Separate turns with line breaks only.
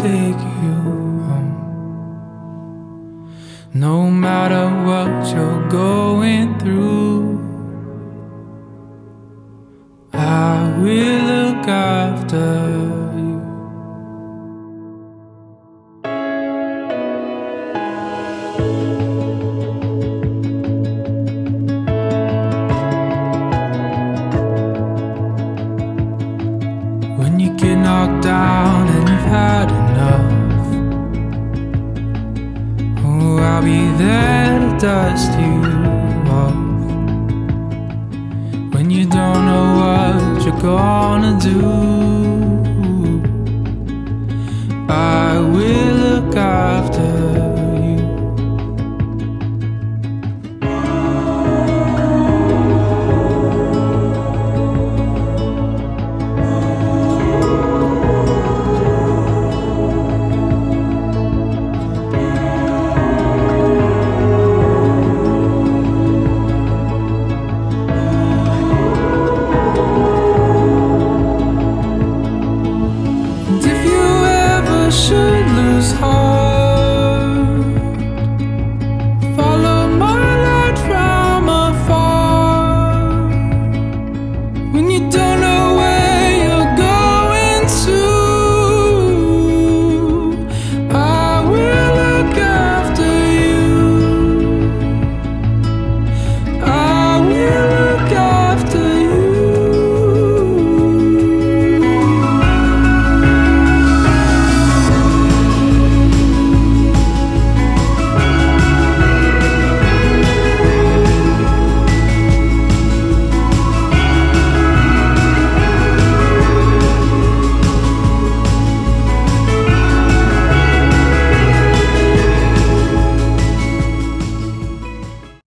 take you home. No matter what you're going through, I will look after you. When you get knocked down and you've had enough, oh, I'll be there to dust you off. When you don't know what you're gonna do,